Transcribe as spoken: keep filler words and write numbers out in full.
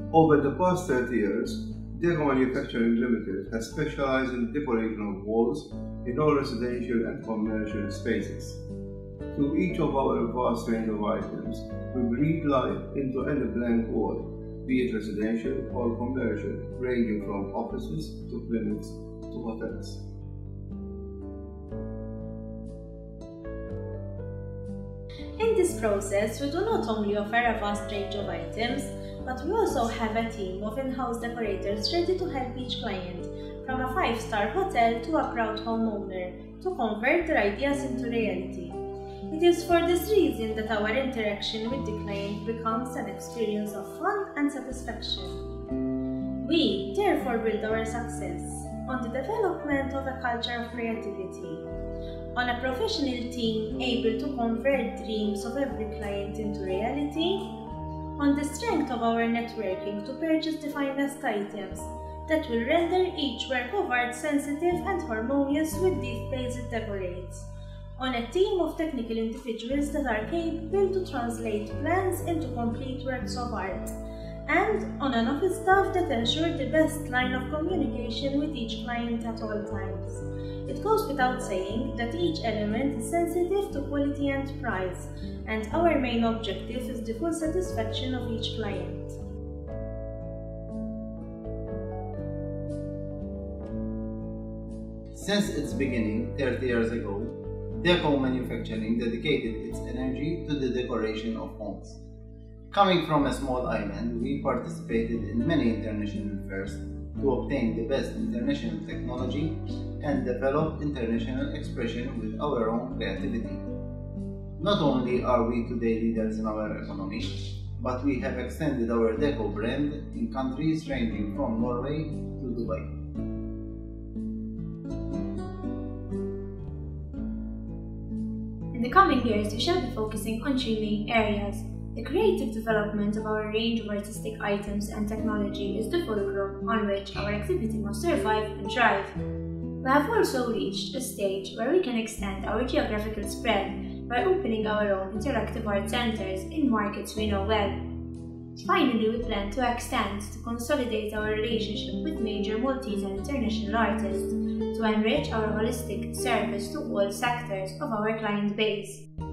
Over the past thirty years, Deco Manufacturing Limited has specialized in decoration of walls in all residential and commercial spaces. Through each of our vast range of items, we breathe life into any blank wall, be it residential or commercial, ranging from offices to clinics to hotels. In this process, we do not only offer a vast range of items, but we also have a team of in-house decorators ready to help each client, from a five-star hotel to a proud homeowner, to convert their ideas into reality. It is for this reason that our interaction with the client becomes an experience of fun and satisfaction. We therefore build our success on the development of a culture of creativity, on a professional team able to convert dreams of every client into reality, on the strength of our networking to purchase the finest items that will render each work of art sensitive and harmonious with these basic decorates, on a team of technical individuals that are capable to translate plans into complete works of art, and on an office staff that ensure the best line of communication with each client at all times. It goes without saying that each element is sensitive to quality and price, and our main objective is the full satisfaction of each client. Since its beginning thirty years ago, Deco Manufacturing dedicated its energy to the decoration of homes. Coming from a small island, we participated in many international fairs to obtain the best international technology and develop international expression with our own creativity. Not only are we today leaders in our economy, but we have extended our Deco brand in countries ranging from Norway to Dubai. In the coming years, we shall be focusing on three main areas. The creative development of our range of artistic items and technology is the fulcrum on which our activity must survive and thrive. We have also reached a stage where we can extend our geographical spread by opening our own interactive art centers in markets we know well. Finally, we plan to extend to consolidate our relationship with major Maltese and international artists to enrich our holistic service to all sectors of our client base.